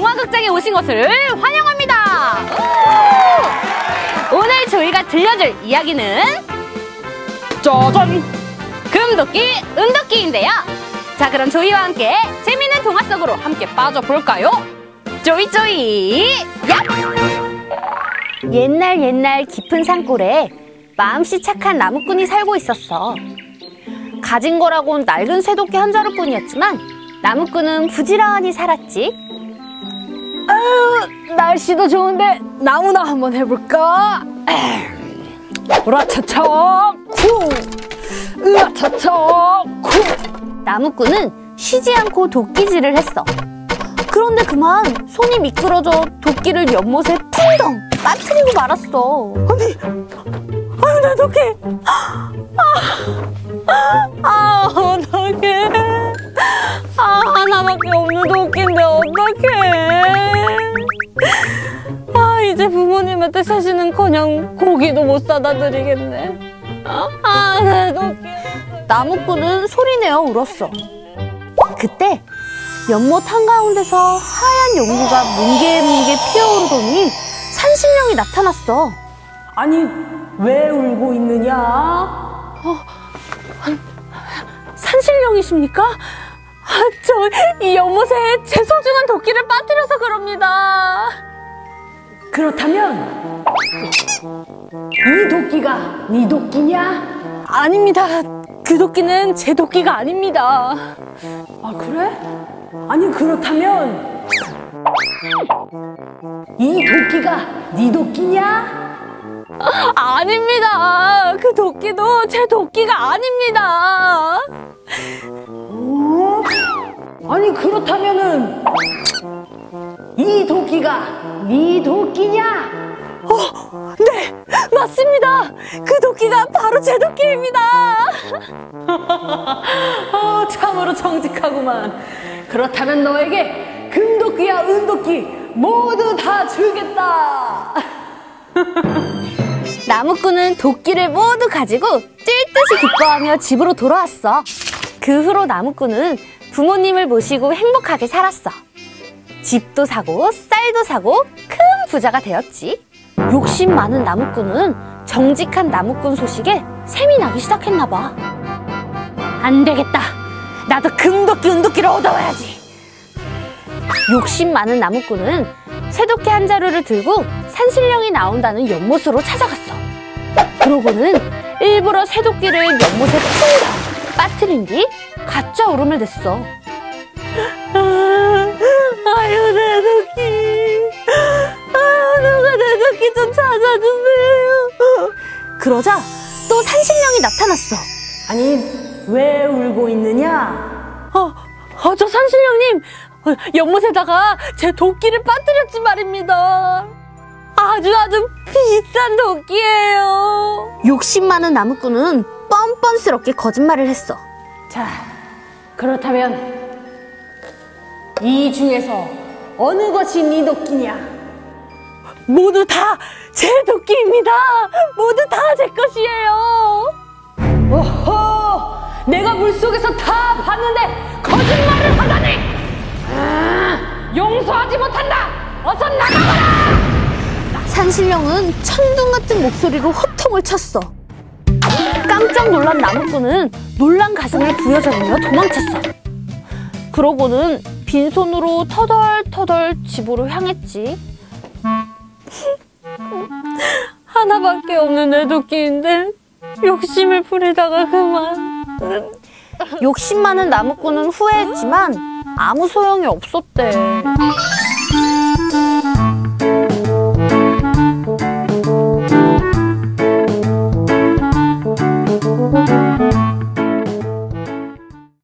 동화극장에 오신 것을 환영합니다. 오늘 저희가 들려줄 이야기는 짜잔! 금도끼, 은도끼인데요. 자, 그럼 저희와 함께 재미있는 동화 속으로 함께 빠져볼까요? 쪼이쪼이! 얍! 옛날 깊은 산골에 마음씨 착한 나무꾼이 살고 있었어. 가진 거라곤 낡은 새도끼 한 자루뿐이었지만 나무꾼은 부지런히 살았지. 날씨도 좋은데 나무나 한번 해볼까? 으라차차 쿵! 으라차차 쿵! 나무꾼은 쉬지 않고 도끼질을 했어. 그런데 그만 손이 미끄러져 도끼를 연못에 풍덩 빠뜨리고 말았어. 아유, 내 도끼! 어떡해. 하나밖에 없는 도끼인데 어떡해. 이제 부모님한테 사시는커녕 고기도 못 사다 드리겠네. 내 도끼. 나무꾼은 소리내어 울었어. 그때 연못 한가운데서 하얀 연기가 뭉게뭉게 피어오르더니 산신령이 나타났어. 아니, 왜 울고 있느냐? 산신령이십니까? 저 이 연못에 제 소중한 도끼를 빠뜨려서 그럽니다. 그렇다면 이 도끼가 네 도끼냐? 아닙니다. 그 도끼는 제 도끼가 아닙니다. 아, 그래? 아니, 그렇다면 이 도끼가 네 도끼냐? 아닙니다. 그 도끼도 제 도끼가 아닙니다. 아니, 그렇다면은 이 도끼가 네 도끼냐? 네, 맞습니다. 그 도끼가 바로 제 도끼입니다. 참으로 정직하구만. 그렇다면 너에게 금도끼야 은도끼 모두 다 주겠다. 나무꾼은 도끼를 모두 가지고 뛸 듯이 기뻐하며 집으로 돌아왔어. 그 후로 나무꾼은 부모님을 모시고 행복하게 살았어. 집도 사고 쌀도 사고 큰 부자가 되었지. 욕심 많은 나무꾼은 정직한 나무꾼 소식에 샘이 나기 시작했나 봐. 안 되겠다. 나도 금도끼 은도끼를 얻어와야지. 욕심 많은 나무꾼은 새도끼 한 자루를 들고 산신령이 나온다는 연못으로 찾아갔어. 그러고는 일부러 새도끼를 연못에 퉁 빠뜨린 뒤 가짜 울음을 냈어. 아유, 내 도끼. 누가 내 도끼 좀 찾아주세요. 그러자 또 산신령이 나타났어. 아니, 왜 울고 있느냐? 저 산신령님, 연못에다가 제 도끼를 빠뜨렸지 말입니다. 아주 비싼 도끼예요. 욕심 많은 나무꾼은 뻔뻔스럽게 거짓말을 했어. 자, 그렇다면 이 중에서 어느 것이 네 도끼냐? 모두 다 제 도끼입니다. 모두 다 제 것이에요. 오호! 내가 물속에서 다 봤는데 거짓말을 하다니! 용서하지 못한다! 어서 나가거라! 산신령은 천둥 같은 목소리로 호통을 쳤어. 깜짝 놀란 나무꾼은 놀란 가슴을 부여잡으며 도망쳤어. 그러고는 빈손으로 터덜터덜 집으로 향했지. 하나밖에 없는 내 도끼인데 욕심을 부리다가 그만. 욕심 많은 나무꾼은 후회했지만 아무 소용이 없었대.